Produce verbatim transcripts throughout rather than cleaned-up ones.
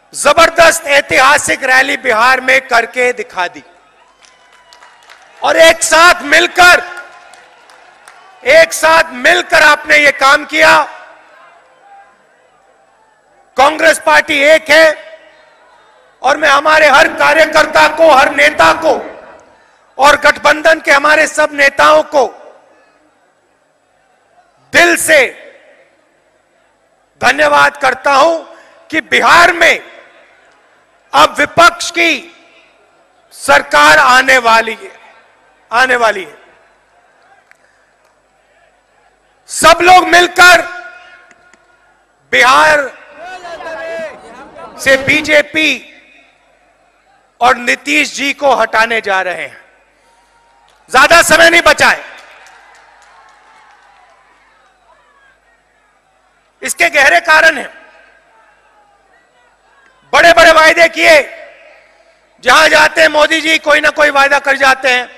जबरदस्त ऐतिहासिक रैली बिहार में करके दिखा दी और एक साथ मिलकर एक साथ मिलकर आपने ये काम किया। कांग्रेस पार्टी एक है और मैं हमारे हर कार्यकर्ता को, हर नेता को और गठबंधन के हमारे सब नेताओं को दिल से धन्यवाद करता हूं कि बिहार में अब विपक्ष की सरकार आने वाली है आने वाली है सब लोग मिलकर बिहार से बीजेपी और नीतीश जी को हटाने जा रहे हैं। ज्यादा समय नहीं बचा है। इसके गहरे कारण हैं। बड़े बड़े वायदे किए, जहां जाते हैं मोदी जी कोई ना कोई वायदा कर जाते हैं।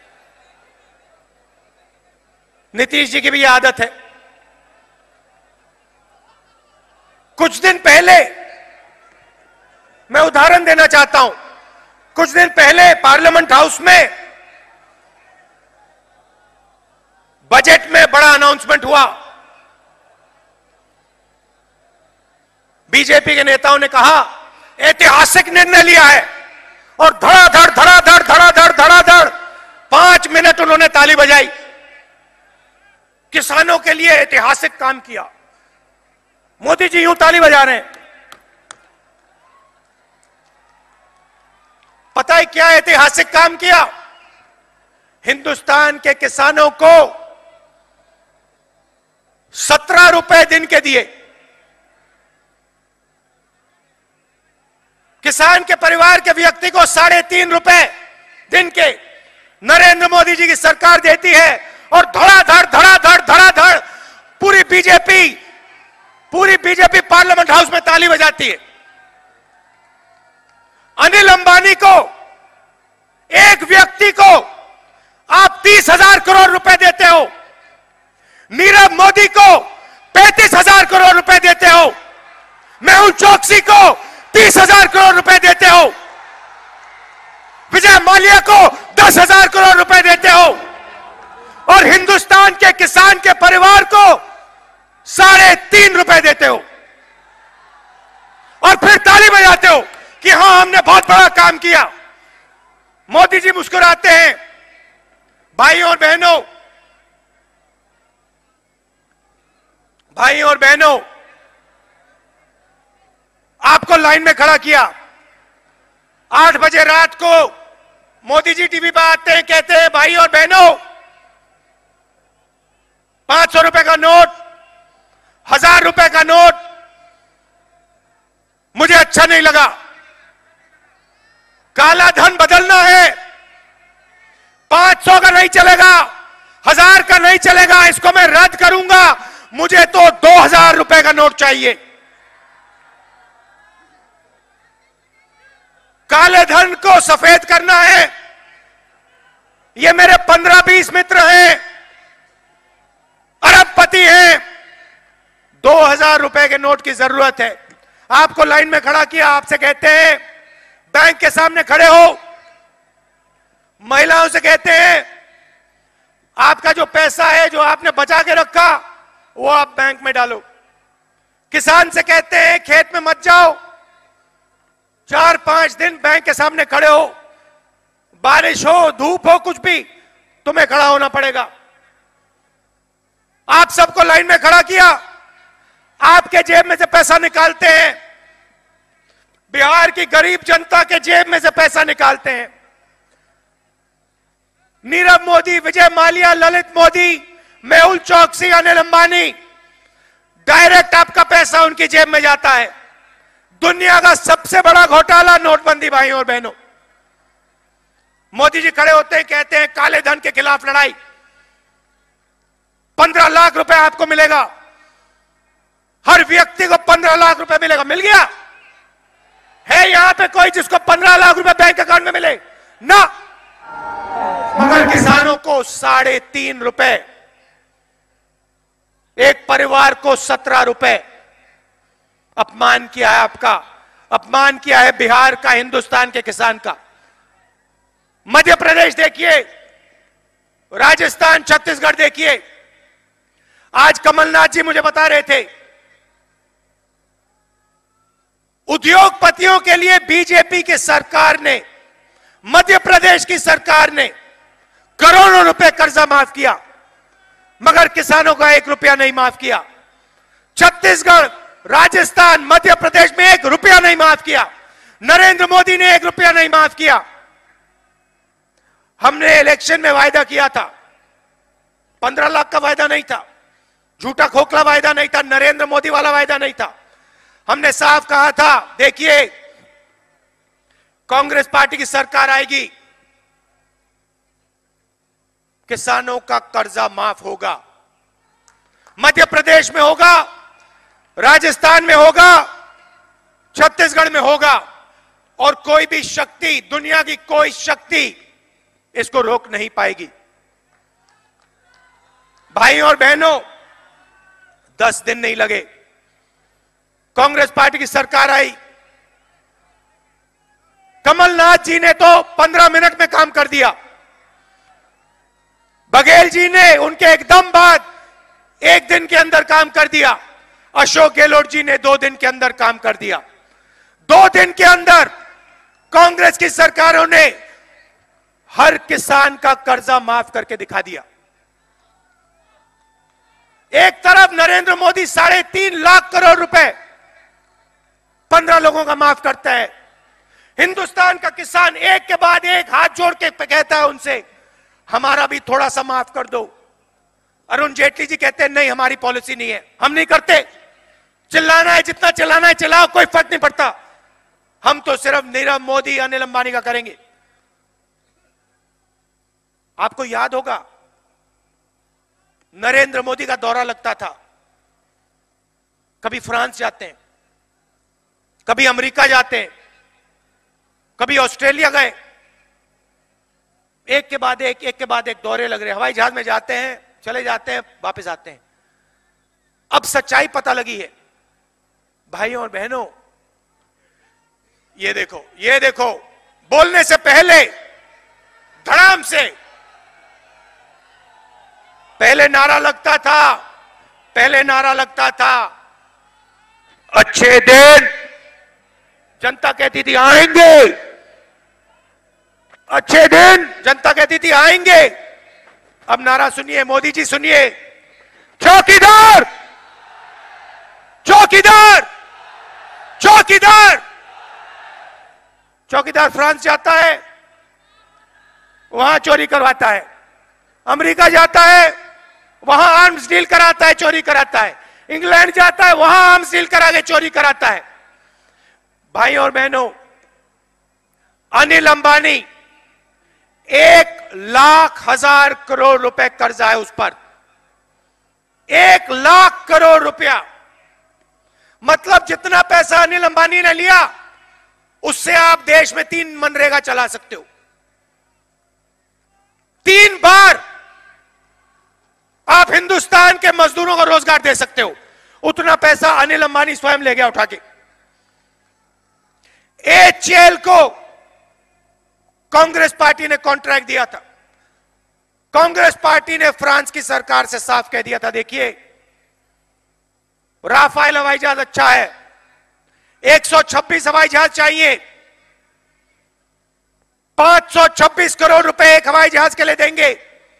नीतीश जी की भी आदत है। कुछ दिन पहले मैं उदाहरण देना चाहता हूं। कुछ दिन पहले पार्लियामेंट हाउस में बजट में बड़ा अनाउंसमेंट हुआ। बीजेपी के नेताओं ने कहा ऐतिहासिक निर्णय लिया है और धड़ाधड़ धड़ाधड़ धड़ाधड़ धड़ाधड़ पांच मिनट उन्होंने ताली बजाई। किसानों के लिए ऐतिहासिक काम किया। मोदी जी यूं ताली बजा रहे हैं। पता है क्या ऐतिहासिक काम किया? हिंदुस्तान के किसानों को सत्रह रुपए दिन के दिए। किसान के परिवार के व्यक्ति को साढ़े तीन रुपए दिन के नरेंद्र मोदी जी की सरकार देती है और धड़ाधड़ धड़ाधड़ धड़ाधड़ पूरी बीजेपी पूरी बीजेपी पार्लियामेंट हाउस में ताली बजाती है। अनिल अंबानी को, एक व्यक्ति को आप तीस हजार करोड़ रुपए देते हो। नीरव मोदी को पैंतीस हजार करोड़ रुपए देते हो। मेहुल चोकसी को तीस हजार करोड़ रुपए देते हो। विजय माल्या को दस हजार करोड़ रुपए देते हो और हिंदुस्तान के किसान के परिवार को साढ़े तीन रुपए देते हो और फिर ताली बजाते हो कि हां हमने बहुत बड़ा काम किया। मोदी जी मुस्कुराते हैं। भाइयों और बहनों भाइयों और बहनों आपको लाइन में खड़ा किया। आठ बजे रात को मोदी जी टीवी पर आते हैं, कहते हैं भाई और बहनों पांच सौ रुपए का नोट, हजार रुपए का नोट मुझे अच्छा नहीं लगा। काला धन बदलना है। पांच सौ का नहीं चलेगा, हजार का नहीं चलेगा, इसको मैं रद्द करूंगा। मुझे तो दो हजार रुपए का नोट चाहिए। काले धन को सफेद करना है। ये मेरे पंद्रह बीस मित्र हैं, अरबपति हैं। दो हजार रुपए के नोट की जरूरत है। आपको लाइन में खड़ा किया। आपसे कहते हैं बैंक के सामने खड़े हो। महिलाओं से कहते हैं आपका जो पैसा है, जो आपने बचा के रखा, वो आप बैंक में डालो। किसान से कहते हैं खेत में मत जाओ। चार पांच दिन बैंक के सामने खड़े हो, बारिश हो, धूप हो, कुछ भी, तुम्हें खड़ा होना पड़ेगा। आप सबको लाइन में खड़ा किया। आपके जेब में से पैसा निकालते हैं। बिहार की गरीब जनता के जेब में से पैसा निकालते हैं। नीरव मोदी, विजय माल्या, ललित मोदी, मेहुल चोकसी, अनिल अंबानी, डायरेक्ट आपका पैसा उनकी जेब में जाता है। दुनिया का सबसे बड़ा घोटाला नोटबंदी। भाइयों और बहनों, मोदी जी खड़े होते हैं, कहते हैं काले धन के खिलाफ लड़ाई। पंद्रह लाख रुपए आपको मिलेगा। हर व्यक्ति को पंद्रह लाख रुपए मिलेगा। मिल गया है यहां पे कोई जिसको पंद्रह लाख रुपए बैंक अकाउंट में मिले? ना। मगर किसानों को साढ़े तीन रुपए, एक परिवार को सत्रह रुपए। अपमान किया है आपका। अपमान किया है बिहार का, हिंदुस्तान के किसान का। मध्य प्रदेश देखिए, राजस्थान, छत्तीसगढ़ देखिए। आज कमलनाथ जी मुझे बता रहे थे, उद्योगपतियों के लिए बीजेपी की सरकार ने, मध्य प्रदेश की सरकार ने करोड़ों रुपए कर्जा माफ किया, मगर किसानों का एक रुपया नहीं माफ किया। छत्तीसगढ़, राजस्थान, मध्य प्रदेश में एक रुपया नहीं माफ किया। नरेंद्र मोदी ने एक रुपया नहीं माफ किया। हमने इलेक्शन में वायदा किया था, पंद्रह लाख का वायदा नहीं था, झूठा खोखला वायदा नहीं था, नरेंद्र मोदी वाला वायदा नहीं था। हमने साफ कहा था, देखिए कांग्रेस पार्टी की सरकार आएगी, किसानों का कर्जा माफ होगा। मध्य प्रदेश में होगा, राजस्थान में होगा, छत्तीसगढ़ में होगा, और कोई भी शक्ति, दुनिया की कोई शक्ति इसको रोक नहीं पाएगी। भाई और बहनों, दस दिन नहीं लगे, कांग्रेस पार्टी की सरकार आई। कमलनाथ जी ने तो पंद्रह मिनट में काम कर दिया। बघेल जी ने उनके एकदम बाद एक दिन के अंदर काम कर दिया। अशोक गहलोत जी ने दो दिन के अंदर काम कर दिया। दो दिन के अंदर कांग्रेस की सरकारों ने हर किसान का कर्जा माफ करके दिखा दिया। एक तरफ नरेंद्र मोदी साढ़े तीन लाख करोड़ रुपए पंद्रह लोगों का माफ करता है। हिंदुस्तान का किसान एक के बाद एक हाथ जोड़ के कहता है उनसे, हमारा भी थोड़ा सा माफ कर दो। अरुण जेटली जी कहते हैं, नहीं हमारी पॉलिसी नहीं है, हम नहीं करते। चिल्लाना है जितना चिल्लाना है चिल्लाओ, कोई फर्क नहीं पड़ता, हम तो सिर्फ नीरव मोदी, अनिल अंबानी का करेंगे। आपको याद होगा, नरेंद्र मोदी का दौरा लगता था, कभी फ्रांस जाते हैं, कभी अमेरिका जाते हैं, कभी ऑस्ट्रेलिया गए, एक के बाद एक एक के बाद एक दौरे लग रहे। हवाई जहाज में जाते हैं, चले जाते हैं, वापस आते हैं। अब सच्चाई पता लगी है भाइयों और बहनों। ये देखो, ये देखो, बोलने से पहले धड़ाम से पहले नारा लगता था, पहले नारा लगता था, अच्छे दिन, जनता कहती थी आएंगे, अच्छे दिन, जनता कहती थी आएंगे। अब नारा सुनिए, मोदी जी सुनिए, चौकीदार, चौकीदार, चौकीदार। चौकीदार फ्रांस जाता है, वहां चोरी करवाता है। अमेरिका जाता है, वहां आर्म्स डील कराता है, चोरी कराता है। इंग्लैंड जाता है, वहां आर्म्स डील करा के चोरी कराता है। भाई और बहनों, अनिल अंबानी एक लाख हजार करोड़ रुपए कर्जा है उस पर, एक लाख करोड़ रुपया। मतलब जितना पैसा अनिल अंबानी ने लिया, उससे आप देश में तीन मनरेगा चला सकते हो। तीन बार आप हिंदुस्तान के मजदूरों को रोजगार दे सकते हो। उतना पैसा अनिल अंबानी स्वयं ले गया उठा के। एचएएल को कांग्रेस पार्टी ने कॉन्ट्रैक्ट दिया था। कांग्रेस पार्टी ने फ्रांस की सरकार से साफ कह दिया था, देखिए राफेल हवाई जहाज अच्छा है, एक सौ छब्बीस हवाई जहाज चाहिए, पांच सौ छब्बीस करोड़ रुपए एक हवाई जहाज के लिए देंगे,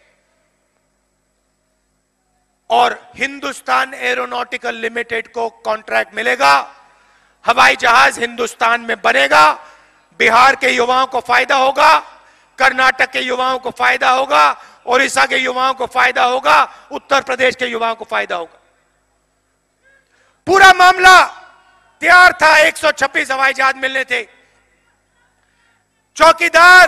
और हिंदुस्तान एरोनॉटिकल लिमिटेड को कॉन्ट्रैक्ट मिलेगा। हवाई जहाज हिंदुस्तान में बनेगा, बिहार के युवाओं को फायदा होगा, कर्नाटक के युवाओं को फायदा होगा, ओडिशा के युवाओं को फायदा होगा, उत्तर प्रदेश के युवाओं को फायदा होगा। पूरा मामला तैयार था, एक सौ छब्बीस हवाई जहाज मिलने थे। चौकीदार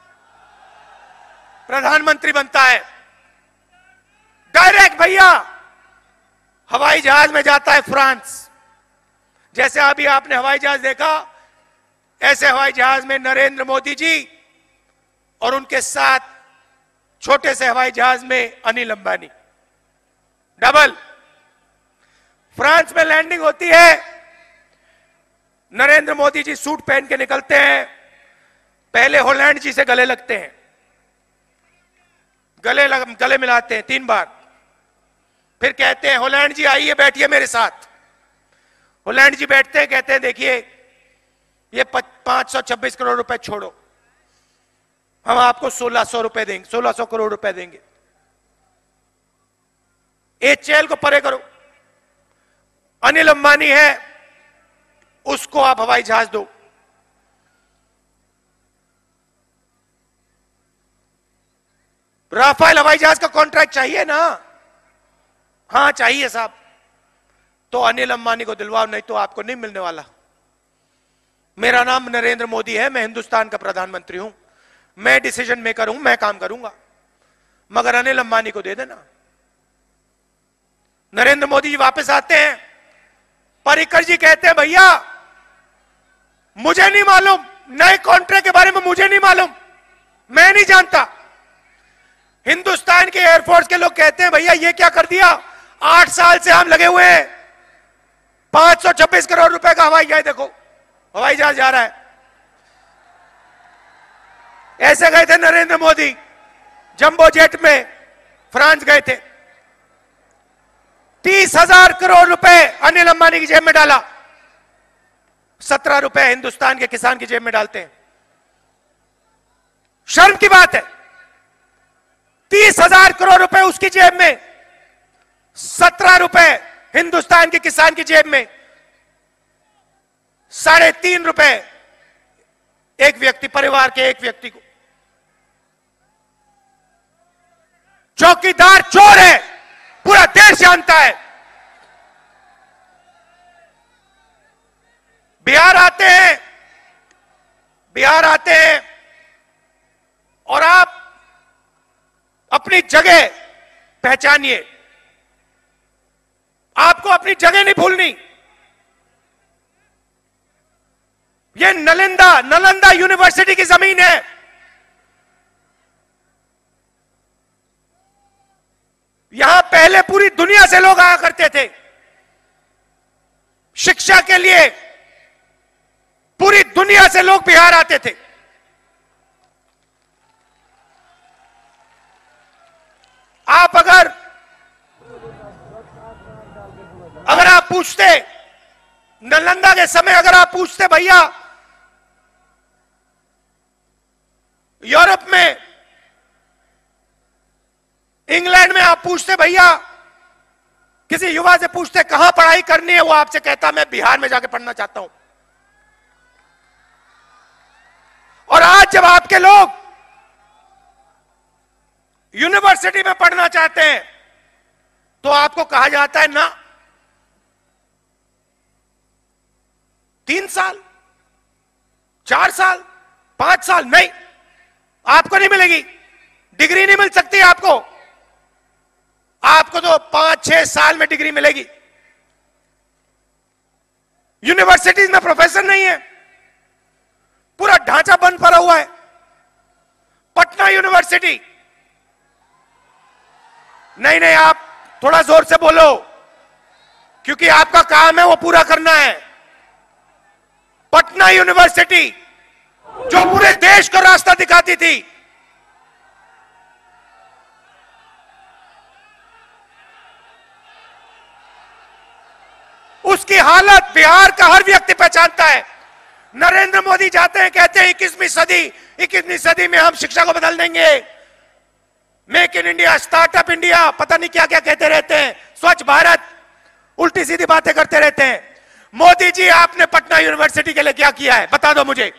प्रधानमंत्री बनता है, डायरेक्ट भैया हवाई जहाज में जाता है फ्रांस। जैसे अभी आपने हवाई जहाज देखा, ऐसे हवाई जहाज में नरेंद्र मोदी जी और उनके साथ छोटे से हवाई जहाज में अनिल अंबानी, डबल। फ्रांस में लैंडिंग होती है, नरेंद्र मोदी जी सूट पहन के निकलते हैं, पहले होलैंड जी से गले लगते हैं, गले लग, गले मिलाते हैं तीन बार, फिर कहते हैं होलैंड जी आइए बैठिए मेरे साथ। होलैंड जी बैठते हैं, कहते हैं देखिए ये पांच सौ छब्बीस करोड़ रुपए छोड़ो, हम आपको सोलह सौ रुपए देंगे, सोलह सौ करोड़ रुपए देंगे। एच ए एल को परे करो, अनिल अंबानी है उसको आप हवाई जहाज दो। राफेल हवाई जहाज का कॉन्ट्रैक्ट चाहिए ना? हां चाहिए साहब, तो अनिल अंबानी को दिलवाओ, नहीं तो आपको नहीं मिलने वाला। मेरा नाम नरेंद्र मोदी है, मैं हिंदुस्तान का प्रधानमंत्री हूं, मैं डिसीजन मेकर हूं, मैं काम करूंगा, मगर अनिल अंबानी को दे देना। नरेंद्र मोदी जी वापस आते हैं, पर्रिकर जी कहते हैं भैया मुझे नहीं मालूम, नए कॉन्ट्रैक्ट के बारे में मुझे नहीं मालूम, मैं नहीं जानता। हिंदुस्तान के एयरफोर्स के लोग कहते हैं भैया ये क्या कर दिया, आठ साल से हम लगे हुए हैं, पांच सौ छब्बीस करोड़ रुपए का हवाई जहाज, देखो हवाई जहाज जा रहा है। ऐसे गए थे नरेंद्र मोदी जंबो जेट में, फ्रांस गए थे, तीस हजार करोड़ रुपए अनिल अंबानी की जेब में डाला, सत्रह रुपए हिंदुस्तान के किसान की जेब में डालते हैं। शर्म की बात है, तीस हजार करोड़ रुपए उसकी जेब में, सत्रह रुपए हिंदुस्तान के किसान की जेब में, साढ़े तीन रुपए एक व्यक्ति, परिवार के एक व्यक्ति को। चौकीदार चोर है, पूरा देश जानता है। बिहार आते हैं, बिहार आते हैं और आप अपनी जगह पहचानिए, आपको अपनी जगह नहीं भूलनी। ये नालंदा नालंदा यूनिवर्सिटी की जमीन है, यहां पहले पूरी दुनिया से लोग आया करते थे शिक्षा के लिए, पूरी दुनिया से लोग बिहार आते थे। आप अगर अगर आप पूछते नालंदा के समय, अगर आप पूछते भैया यूरोप में, इंग्लैंड में, आप पूछते भैया किसी युवा से पूछते कहां पढ़ाई करनी है, वो आपसे कहता मैं बिहार में जाके पढ़ना चाहता हूं। और आज जब आपके लोग यूनिवर्सिटी में पढ़ना चाहते हैं तो आपको कहा जाता है ना, तीन साल, चार साल, पांच साल नहीं, आपको नहीं मिलेगी डिग्री, नहीं मिल सकती आपको, आपको तो पांच छह साल में डिग्री मिलेगी। यूनिवर्सिटीज में प्रोफेसर नहीं है, पूरा ढांचा बंद पड़ा हुआ है। पटना यूनिवर्सिटी, नहीं नहीं आप थोड़ा जोर से बोलो, क्योंकि आपका काम है वो पूरा करना है। पटना यूनिवर्सिटी जो पूरे देश को रास्ता दिखाती थी, उसकी हालत बिहार का हर व्यक्ति पहचानता है। नरेंद्र मोदी जाते हैं, कहते हैं इक्कीसवीं सदी इक्कीसवीं सदी में हम शिक्षा को बदल देंगे, make in India, startup India, पता नहीं क्या क्या कहते रहते हैं, स्वच्छ भारत, उल्टी सीधी बातें करते रहते हैं। मोदी जी आपने पटना यूनिवर्सिटी के लिए क्या किया है, बता दो मुझे।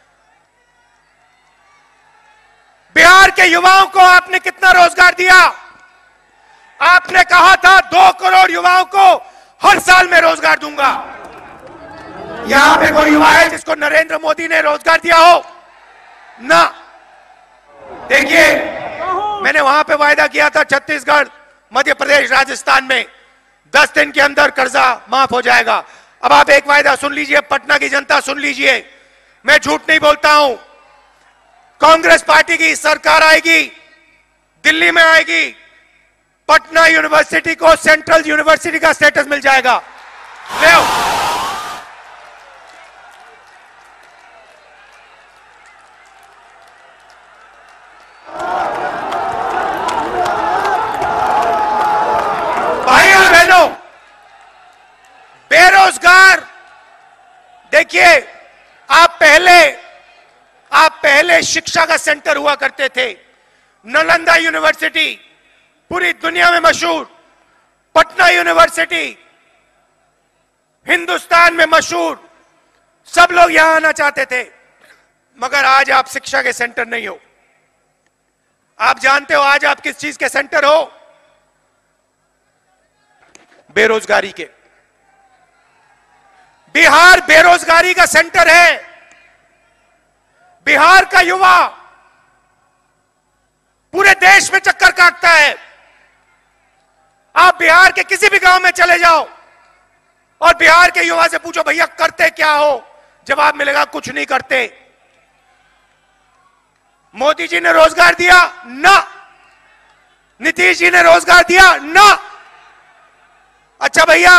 बिहार के युवाओं को आपने कितना रोजगार दिया? आपने कहा था दो करोड़ युवाओं को हर साल में रोजगार दूंगा। यहां पे कोई युवा है जिसको नरेंद्र मोदी ने रोजगार दिया हो? ना। देखिए, मैंने वहां पे वायदा किया था छत्तीसगढ़, मध्य प्रदेश, राजस्थान में दस दिन के अंदर कर्जा माफ हो जाएगा। अब आप एक वायदा सुन लीजिए, पटना की जनता सुन लीजिए, मैं झूठ नहीं बोलता हूं। कांग्रेस पार्टी की सरकार आएगी, दिल्ली में आएगी, पटना यूनिवर्सिटी को सेंट्रल यूनिवर्सिटी का स्टेटस मिल जाएगा। ले देखिए, आप पहले आप पहले शिक्षा का सेंटर हुआ करते थे। नालंदा यूनिवर्सिटी पूरी दुनिया में मशहूर, पटना यूनिवर्सिटी हिंदुस्तान में मशहूर, सब लोग यहां आना चाहते थे। मगर आज आप शिक्षा के सेंटर नहीं हो। आप जानते हो आज आप किस चीज के सेंटर हो? बेरोजगारी के। बिहार बेरोजगारी का सेंटर है। बिहार का युवा पूरे देश में चक्कर काटता है। आप बिहार के किसी भी गांव में चले जाओ और बिहार के युवा से पूछो, भैया करते क्या हो? जवाब मिलेगा, कुछ नहीं करते। मोदी जी ने रोजगार दिया? ना। नीतीश जी ने रोजगार दिया? ना। अच्छा भैया,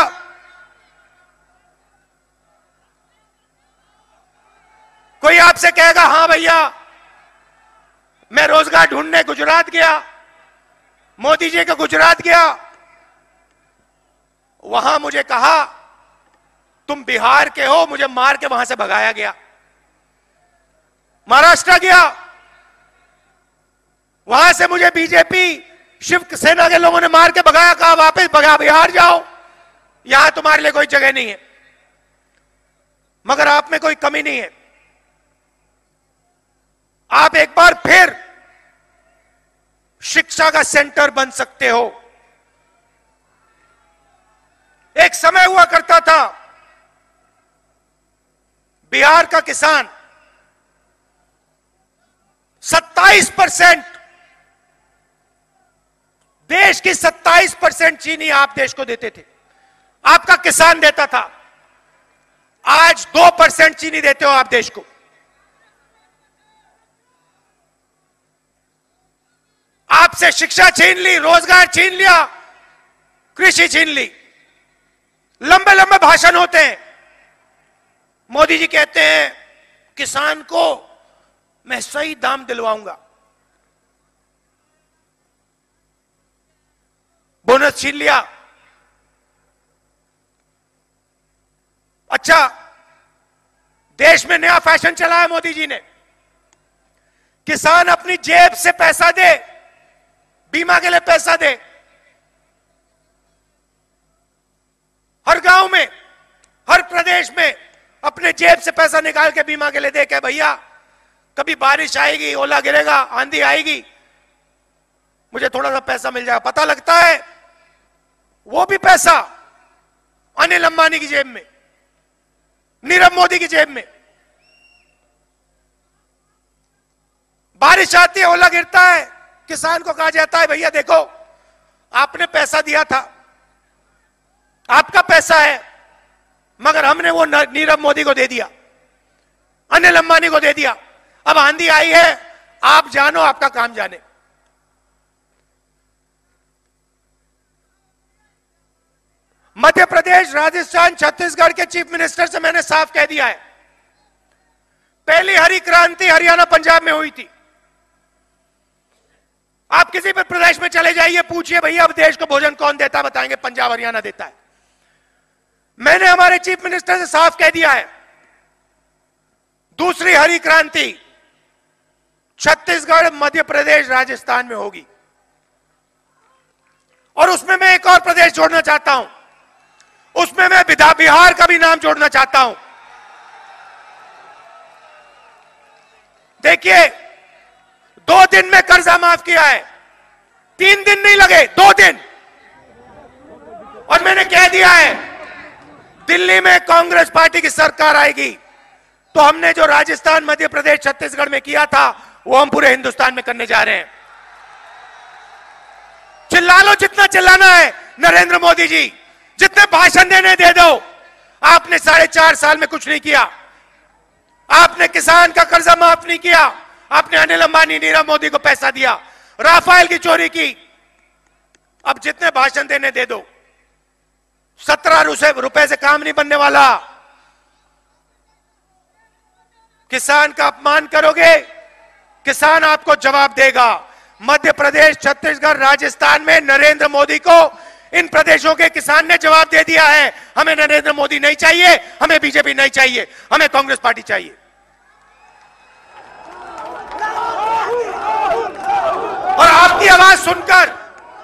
कोई आपसे कहेगा हां भैया मैं रोजगार ढूंढने गुजरात गया, मोदी जी के गुजरात गया, वहां मुझे कहा तुम बिहार के हो, मुझे मार के वहां से भगाया गया। महाराष्ट्र गया, वहां से मुझे बीजेपी शिवसेना के लोगों ने मार के भगाया, कहा वापस भगा बिहार जाओ, यहां तुम्हारे लिए कोई जगह नहीं है। मगर आप में कोई कमी नहीं है। आप एक बार फिर शिक्षा का सेंटर बन सकते हो। एक समय हुआ करता था बिहार का किसान सत्ताईस परसेंट, देश की सत्ताईस परसेंट चीनी आप देश को देते थे, आपका किसान देता था। आज दो परसेंट चीनी देते हो आप देश को। आपसे शिक्षा छीन ली, रोजगार छीन लिया, कृषि छीन ली। लंबे लंबे भाषण होते हैं। मोदी जी कहते हैं किसान को मैं सही दाम दिलवाऊंगा, बोनस छीन लिया। अच्छा, देश में नया फैशन चला है मोदी जी ने, किसान अपनी जेब से पैसा दे, बीमा के लिए पैसा दे। हर गांव में, हर प्रदेश में अपने जेब से पैसा निकाल के बीमा के लिए दे के, भैया कभी बारिश आएगी, ओला गिरेगा, आंधी आएगी, मुझे थोड़ा सा पैसा मिल जाएगा। पता लगता है वो भी पैसा अनिल अंबानी की जेब में, नीरव मोदी की जेब में। बारिश आती है, ओला गिरता है, किसान को कहा जाता है भैया देखो आपने पैसा दिया था, आपका पैसा है, मगर हमने वो नीरव मोदी को दे दिया, अनिल अंबानी को दे दिया। अब आंधी आई है, आप जानो, आपका काम जाने। मध्य प्रदेश, राजस्थान, छत्तीसगढ़ के चीफ मिनिस्टर से मैंने साफ कह दिया है, पहली हरी क्रांति हरियाणा पंजाब में हुई थी। आप किसी भी प्रदेश में चले जाइए, पूछिए भैया अब देश को भोजन कौन देता है, बताएंगे पंजाब हरियाणा देता है। मैंने हमारे चीफ मिनिस्टर से साफ कह दिया है, दूसरी हरी क्रांति छत्तीसगढ़, मध्य प्रदेश, राजस्थान में होगी। और उसमें मैं एक और प्रदेश जोड़ना चाहता हूं, उसमें मैं बिहार का भी नाम जोड़ना चाहता हूं। देखिए, दो दिन में कर्जा माफ किया है, तीन दिन नहीं लगे, दो दिन। और मैंने कह दिया है दिल्ली में कांग्रेस पार्टी की सरकार आएगी तो हमने जो राजस्थान, मध्य प्रदेश, छत्तीसगढ़ में किया था वो हम पूरे हिंदुस्तान में करने जा रहे हैं। चिल्ला लो जितना चिल्लाना है, नरेंद्र मोदी जी जितने भाषण देने दे दो। आपने साढ़े चार साल में कुछ नहीं किया, आपने किसान का कर्जा माफ नहीं किया, आपने अनिल अंबानी, नीरव मोदी को पैसा दिया, राफेल की चोरी की। अब जितने भाषण देने दे दो, सत्रह रुपए से काम नहीं बनने वाला। किसान का अपमान करोगे, किसान आपको जवाब देगा। मध्य प्रदेश, छत्तीसगढ़, राजस्थान में नरेंद्र मोदी को इन प्रदेशों के किसान ने जवाब दे दिया है, हमें नरेंद्र मोदी नहीं चाहिए, हमें बीजेपी नहीं चाहिए, हमें कांग्रेस पार्टी चाहिए। और आपकी आवाज सुनकर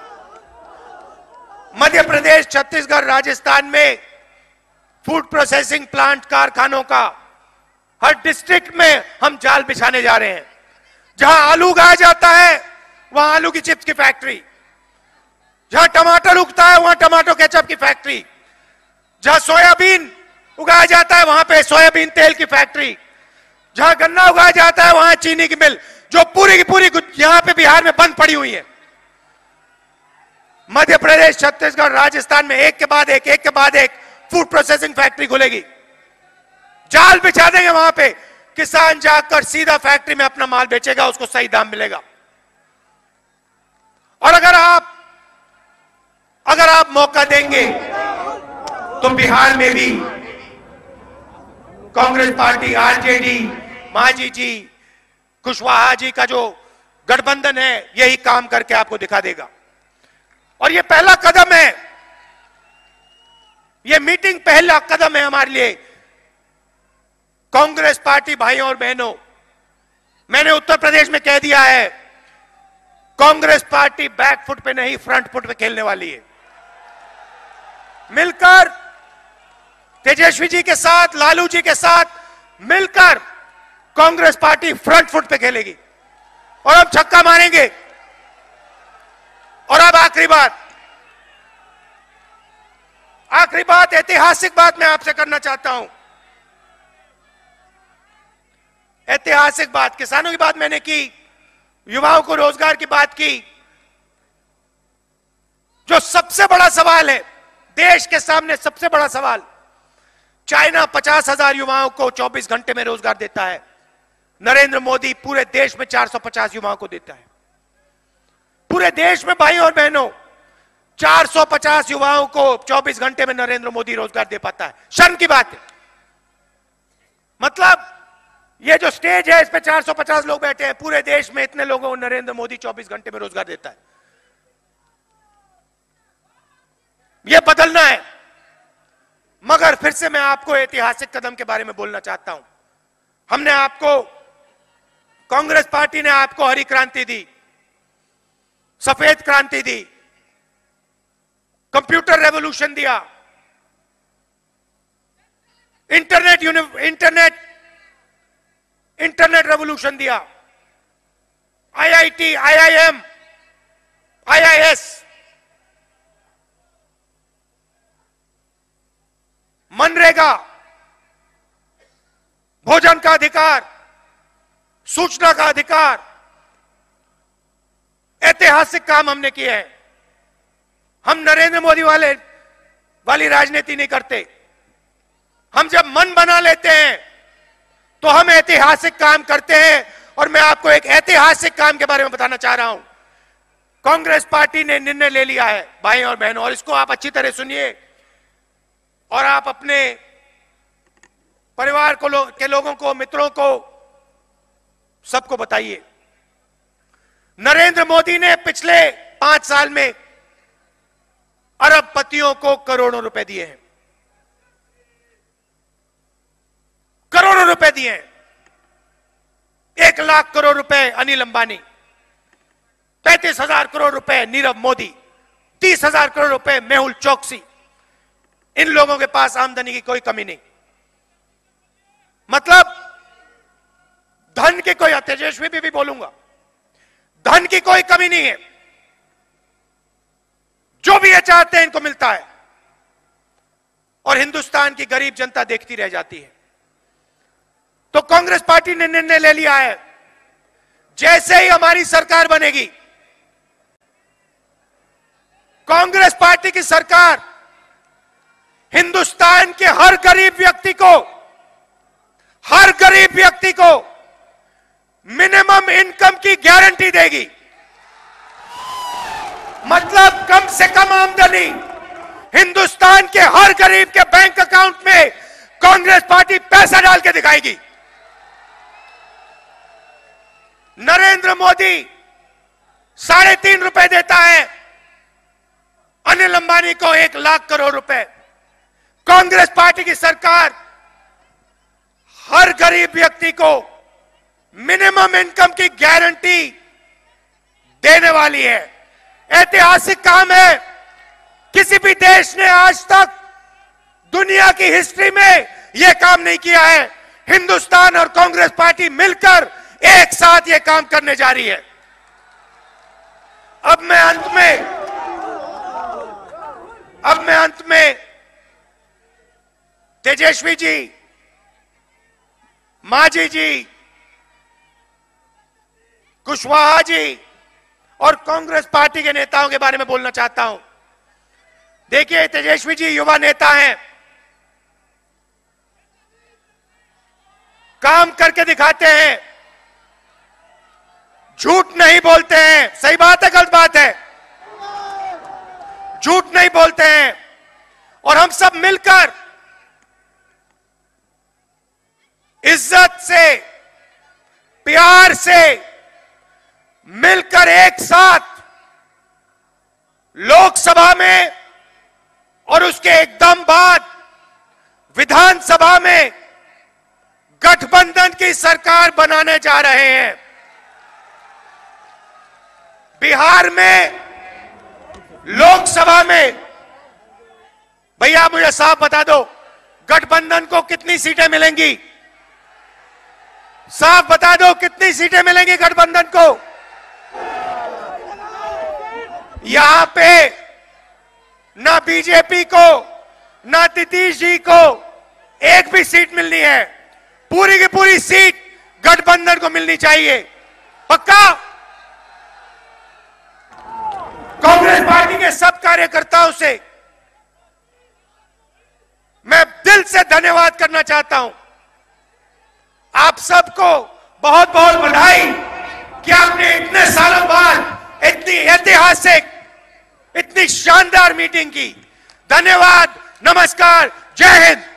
मध्य प्रदेश, छत्तीसगढ़, राजस्थान में फूड प्रोसेसिंग प्लांट, कारखानों का हर डिस्ट्रिक्ट में हम जाल बिछाने जा रहे हैं। जहां आलू उगाया जाता है वहां आलू की चिप्स की फैक्ट्री, जहां टमाटर उगता है वहां टमाटो केचप की फैक्ट्री, जहां सोयाबीन उगाया जाता है वहां पे सोयाबीन तेल की फैक्ट्री, जहां गन्ना उगाया जाता है वहां चीनी की मिल, जो पूरी की पूरी यहां पे बिहार में बंद पड़ी हुई है। मध्य प्रदेश, छत्तीसगढ़, राजस्थान में एक के बाद एक एक के बाद एक फूड प्रोसेसिंग फैक्ट्री खुलेगी। जाल बिछा देंगे वहां पे, किसान जाकर सीधा फैक्ट्री में अपना माल बेचेगा, उसको सही दाम मिलेगा। और अगर आप अगर आप मौका देंगे तो बिहार में भी कांग्रेस पार्टी, आरजेडी, मांझी जी, कुशवाहा जी का जो गठबंधन है यही काम करके आपको दिखा देगा। और ये पहला कदम है, ये मीटिंग पहला कदम है हमारे लिए। कांग्रेस पार्टी भाइयों और बहनों, मैंने उत्तर प्रदेश में कह दिया है, कांग्रेस पार्टी बैक फुट पे नहीं फ्रंट फुट पे खेलने वाली है। मिलकर तेजस्वी जी के साथ, लालू जी के साथ मिलकर कांग्रेस पार्टी फ्रंट फुट पे खेलेगी और हम छक्का मारेंगे। और अब आखिरी बात, आखिरी बात, ऐतिहासिक बात मैं आपसे करना चाहता हूं। ऐतिहासिक बात, किसानों की बात मैंने की, युवाओं को रोजगार की बात की। जो सबसे बड़ा सवाल है देश के सामने, सबसे बड़ा सवाल, चाइना पचास हजार युवाओं को चौबीस घंटे में रोजगार देता है, नरेंद्र मोदी पूरे देश में चार सौ पचास युवाओं को देता है। पूरे देश में भाई और बहनों चार सौ पचास युवाओं को चौबीस घंटे में नरेंद्र मोदी रोजगार दे पाता है। शर्म की बात है। मतलब ये जो स्टेज है इस पे चार सौ पचास लोग बैठे हैं, पूरे देश में इतने लोगों को नरेंद्र मोदी चौबीस घंटे में रोजगार देता है। ये बदलना है। मगर फिर से मैं आपको ऐतिहासिक कदम के बारे में बोलना चाहता हूं। हमने आपको, कांग्रेस पार्टी ने आपको हरी क्रांति दी, सफेद क्रांति दी, कंप्यूटर रेवोल्यूशन दिया, इंटरनेट इंटरनेट इंटरनेट रेवोल्यूशन दिया, आईआईटी, आईआईएम, आईआईएस, मनरेगा, भोजन का अधिकार, सूचना का अधिकार, ऐतिहासिक काम हमने किए हैं। हम नरेंद्र मोदी वाले वाली राजनीति नहीं करते। हम जब मन बना लेते हैं तो हम ऐतिहासिक काम करते हैं। और मैं आपको एक ऐतिहासिक काम के बारे में बताना चाह रहा हूं। कांग्रेस पार्टी ने निर्णय ले लिया है भाई और बहनों, और इसको आप अच्छी तरह सुनिए और आप अपने परिवार को लो, के लोगों को, मित्रों को, सबको बताइए। नरेंद्र मोदी ने पिछले पांच साल में अरबपतियों को करोड़ों रुपए दिए हैं, करोड़ों रुपए दिए हैं। एक लाख करोड़ रुपए अनिल अंबानी, पैंतीस हजार करोड़ रुपए नीरव मोदी, तीस हजार करोड़ रुपए मेहुल चोकसी। इन लोगों के पास आमदनी की कोई कमी नहीं। मतलब धन की कोई, तेजस्वी भी, भी बोलूंगा, धन की कोई कमी नहीं है। जो भी ये चाहते हैं इनको मिलता है और हिंदुस्तान की गरीब जनता देखती रह जाती है। तो कांग्रेस पार्टी ने निर्णय ले लिया है, जैसे ही हमारी सरकार बनेगी, कांग्रेस पार्टी की सरकार हिंदुस्तान के हर गरीब व्यक्ति को, हर गरीब व्यक्ति को मिनिमम इनकम की गारंटी देगी। मतलब कम से कम आमदनी हिंदुस्तान के हर गरीब के बैंक अकाउंट में कांग्रेस पार्टी पैसा डाल के दिखाएगी। नरेंद्र मोदी साढ़े तीन रुपए देता है, अनिल अंबानी को एक लाख करोड़ रुपए। कांग्रेस पार्टी की सरकार हर गरीब व्यक्ति को मिनिमम इनकम की गारंटी देने वाली है। ऐतिहासिक काम है, किसी भी देश ने आज तक दुनिया की हिस्ट्री में यह काम नहीं किया है। हिंदुस्तान और कांग्रेस पार्टी मिलकर एक साथ यह काम करने जा रही है। अब मैं अंत में अब मैं अंत में तेजस्वी जी, मांझी जी, कुशवाहा जी और कांग्रेस पार्टी के नेताओं के बारे में बोलना चाहता हूं। देखिए, तेजस्वी जी युवा नेता हैं, काम करके दिखाते हैं, झूठ नहीं बोलते हैं। सही बात है, गलत बात है? झूठ नहीं बोलते हैं। और हम सब मिलकर इज्जत से, प्यार से मिलकर एक साथ लोकसभा में और उसके एकदम बाद विधानसभा में गठबंधन की सरकार बनाने जा रहे हैं। बिहार में लोकसभा में, भैया मुझे साफ बता दो, गठबंधन को कितनी सीटें मिलेंगी? साफ बता दो, कितनी सीटें मिलेंगी गठबंधन को? यहां पे ना बीजेपी को ना नीतीश जी को एक भी सीट मिलनी है। पूरी की पूरी सीट गठबंधन को मिलनी चाहिए। पक्का? कांग्रेस पार्टी के सब कार्यकर्ताओं से मैं दिल से धन्यवाद करना चाहता हूं। आप सबको बहुत बहुत बधाई कि आपने इतने सालों बाद इतनी ऐतिहासिक, इतनी शानदार मीटिंग की। धन्यवाद, नमस्कार, जय हिंद।